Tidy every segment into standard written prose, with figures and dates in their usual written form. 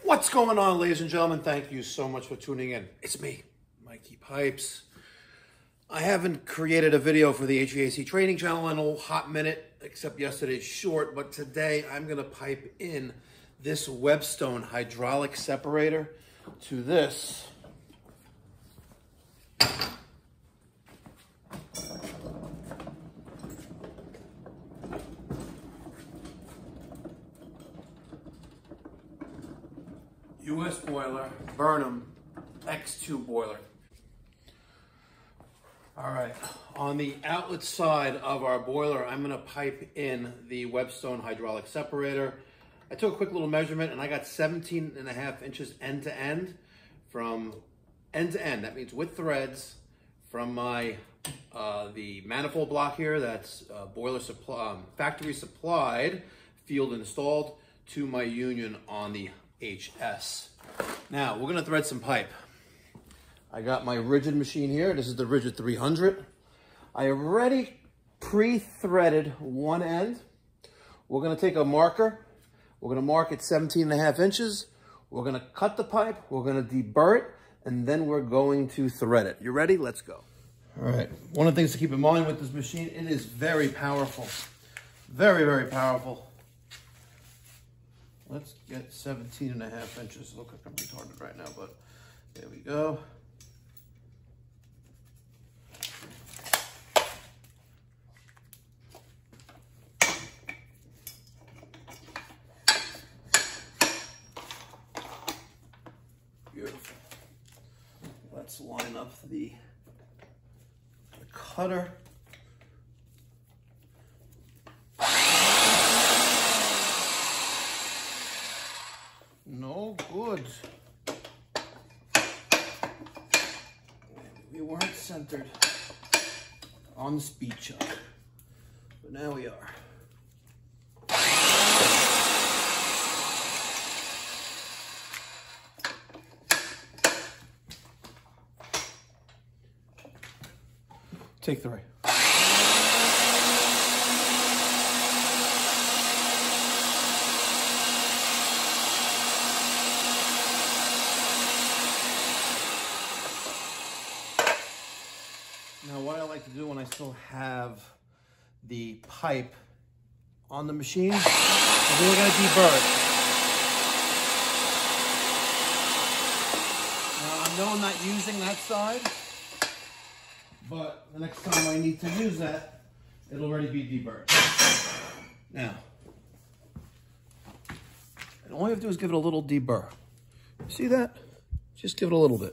What's going on, ladies and gentlemen? Thank you so much for tuning in. It's me, Mikey Pipes. I haven't created a video for the HVAC training channel in a hot minute, except yesterday's short, but today I'm going to pipe in this Webstone hydraulic separator to this US Boiler Burnham X2 boiler. All right, on the outlet side of our boiler, I'm gonna pipe in the Webstone hydraulic separator. I took a quick little measurement and I got 17.5 inches end to end, from end to end. That means with threads from my, the manifold block here, that's boiler supply, factory supplied, field installed, to my union on the HS. Now we're gonna thread some pipe. I got my RIDGID machine here. This is the RIDGID 300. I already pre-threaded one end. We're gonna take a marker. We're gonna mark it 17.5 inches. We're gonna cut the pipe. We're gonna deburr it, and then we're going to thread it. You ready? Let's go. All right. One of the things to keep in mind with this machine, it is very powerful. Very, very powerful. Let's get 17.5 inches. Look like I'm retarded right now, but there we go. Beautiful. Let's line up the cutter. No good. We weren't centered on the speed chuck, but now we are. Take 3. Now, what I like to do when I still have the pipe on the machine is we're going to deburr it. Now, I know I'm not using that side, but the next time I need to use that, it'll already be deburred. Now, and all you have to do is give it a little deburr. See that? Just give it a little bit.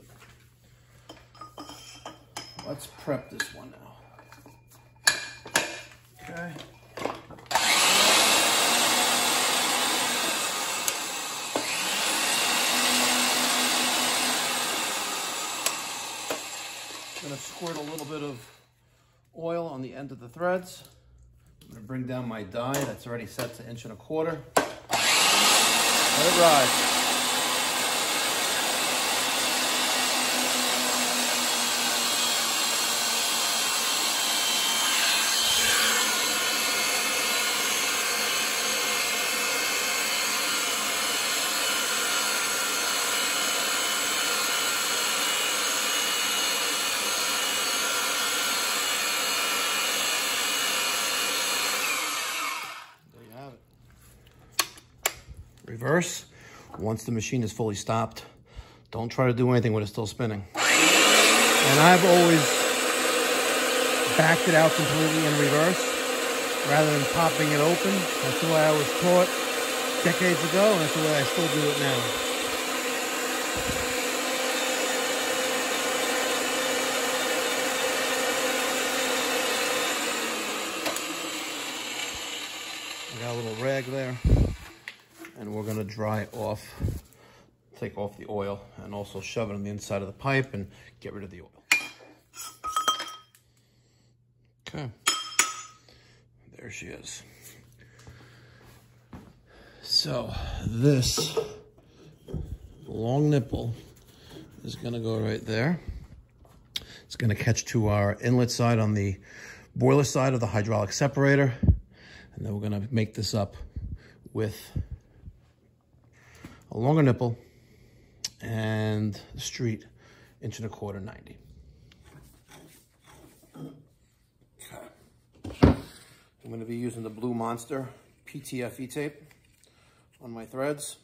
Let's prep this one now. Okay. I'm gonna squirt a little bit of oil on the end of the threads. I'm gonna bring down my die that's already set to 1 1/4 inches. Let it ride. Reverse. Once the machine is fully stopped, don't try to do anything when it's still spinning. And I've always backed it out completely in reverse rather than popping it open. That's the way I was taught decades ago, and that's the way I still do it now. I got a little rag there. And we're gonna dry off, take off the oil, and also shove it on the inside of the pipe and get rid of the oil. Okay, there she is. So this long nipple is gonna go right there. It's gonna catch to our inlet side on the boiler side of the hydraulic separator. And then we're gonna make this up with a longer nipple and the street 1.25" 90. Okay. I'm going to be using the Blue Monster PTFE tape on my threads.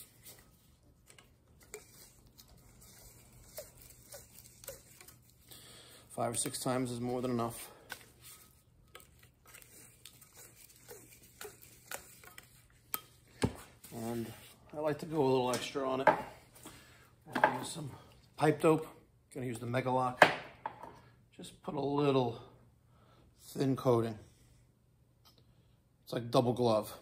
Five or six times is more than enough. And I like to go a little extra on it. I'll use some pipe dope. Gonna use the Mega Lock. Just put a little thin coating. It's like double glove.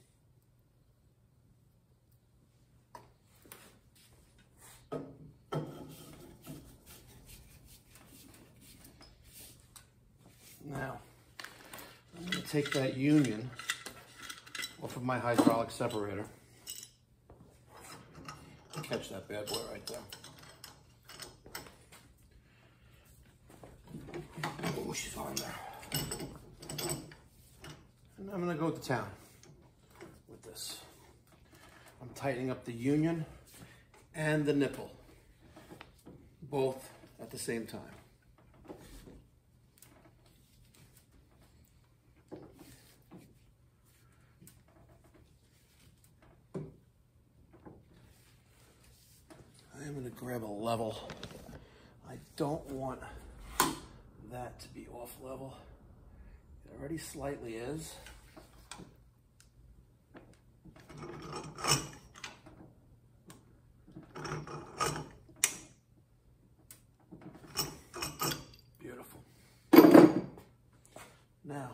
Now, I'm going to take that union off of my hydraulic separator. Catch that bad boy right there. Oh, she's on there. And I'm going to go to town with this. I'm tightening up the union and the nipple, both at the same time. I'm going to grab a level. I don't want that to be off level. It already slightly is. Beautiful. Now,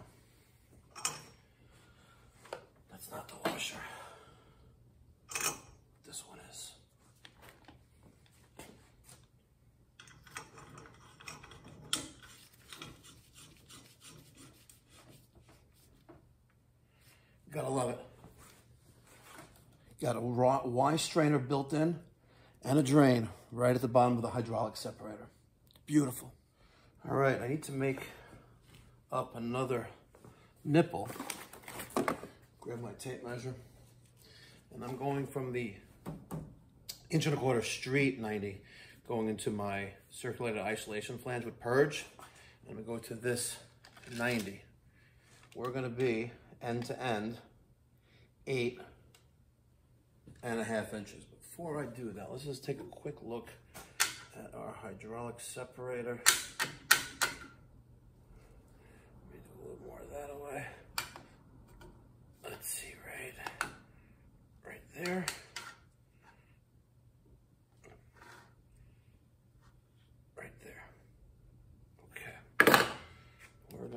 that's not the washer. This one is. Gotta love it. Got a Y strainer built in and a drain right at the bottom of the hydraulic separator. Beautiful. All right, I need to make up another nipple. Grab my tape measure. And I'm going from the 1.25" street 90 going into my circulated isolation flange with purge. I'm gonna go to this 90. We're gonna be end to end 8.5 inches. Before I do that, let's just take a quick look at our hydraulic separator. Let me do a little more of that away. Let's see, right there. Right there. Okay. We're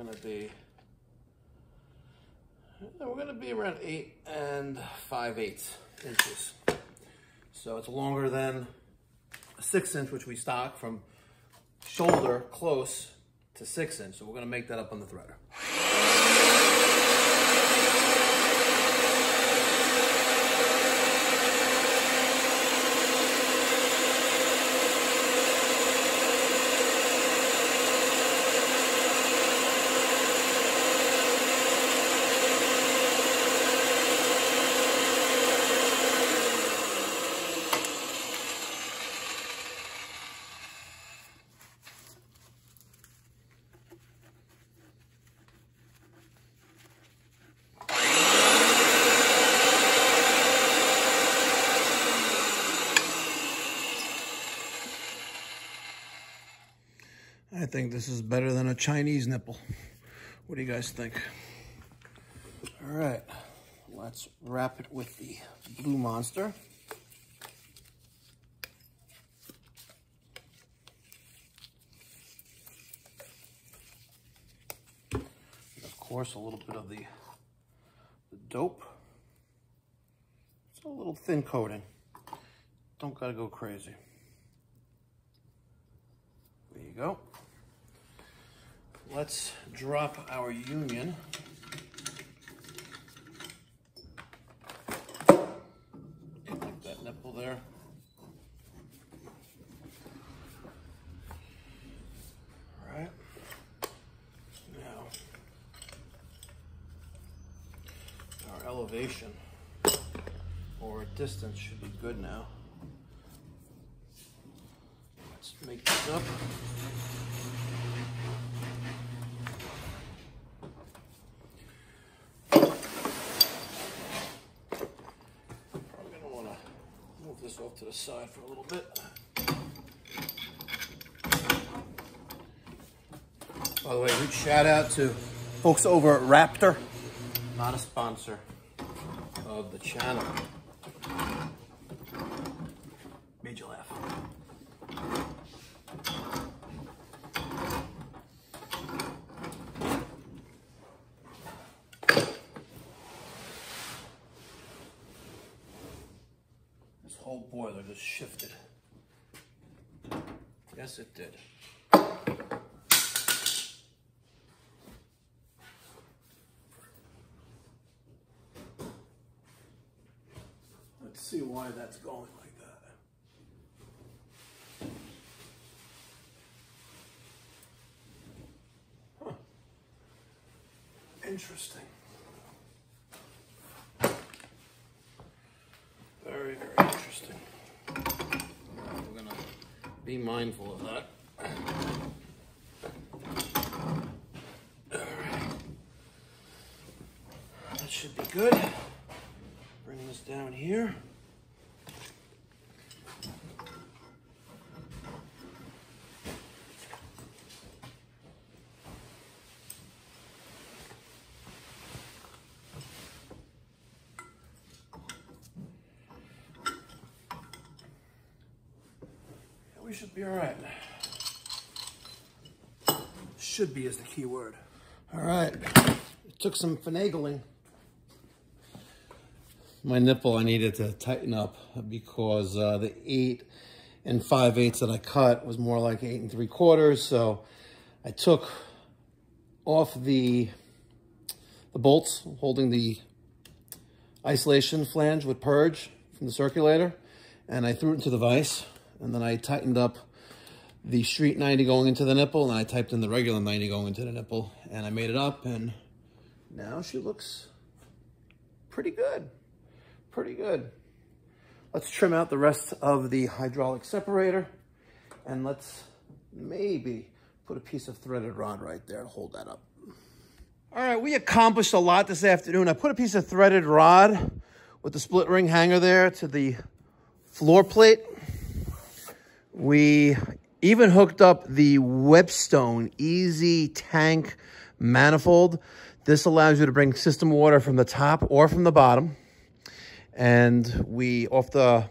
gonna be around 8 5/8 inches. So it's longer than a 6-inch, which we stock from shoulder close to 6-inch. So we're gonna make that up on the threader. I think this is better than a Chinese nipple. What do you guys think? All right, let's wrap it with the Blue Monster. And of course, a little bit of the dope. It's a little thin coating. Don't gotta go crazy. There you go. Let's drop our union. Like that nipple there. All right. Now, our elevation or distance should be good now. Let's make this up. Probably gonna want to move this off to the side for a little bit. By the way, huge shout out to folks over at Raptor, not a sponsor of the channel. Made you laugh. This whole boiler just shifted. Yes, it did. Let's see why that's going like that. Huh. Interesting. Very, very interesting. We're gonna be mindful of that. All right. That should be good. Bring this down here. We should be all right. Should be is the key word. All right, it took some finagling. My nipple I needed to tighten up because the 8 5/8 that I cut was more like 8 3/4. So I took off the bolts holding the isolation flange with purge from the circulator, and I threw it into the vise, and then I tightened up the street 90 going into the nipple, and I typed in the regular 90 going into the nipple, and I made it up, and now she looks pretty good. Pretty good. Let's trim out the rest of the hydraulic separator, and let's maybe put a piece of threaded rod right there to hold that up. All right, we accomplished a lot this afternoon. I put a piece of threaded rod with the split ring hanger there to the floor plate. We even hooked up the Webstone Easy Tank manifold. This allows you to bring system water from the top or from the bottom. And we, off the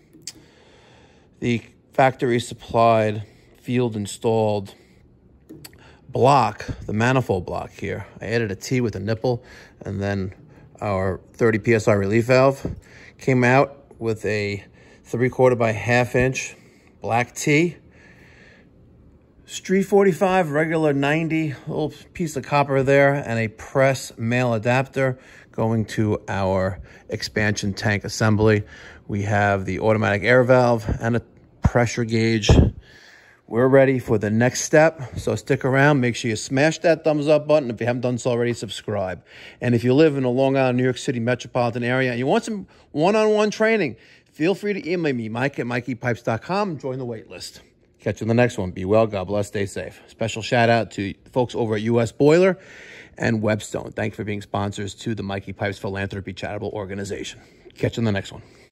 factory supplied, field installed block, the manifold block here. I added a T with a nipple, and then our 30 PSI relief valve. Came out with a 3/4 by 1/2 inch black T. Street 45, regular 90, little piece of copper there, and a press male adapter going to our expansion tank assembly. We have the automatic air valve and a pressure gauge. We're ready for the next step, so stick around. Make sure you smash that thumbs up button. If you haven't done so already, subscribe. And if you live in the Long Island, New York City metropolitan area and you want some one-on-one training, feel free to email me, Mike@MikeyPipes.com. Join the wait list. Catch you in the next one. Be well, God bless, stay safe. Special shout out to folks over at US Boiler and Webstone. Thank you for being sponsors to the Mikey Pipes Philanthropy Charitable Organization. Catch you in the next one.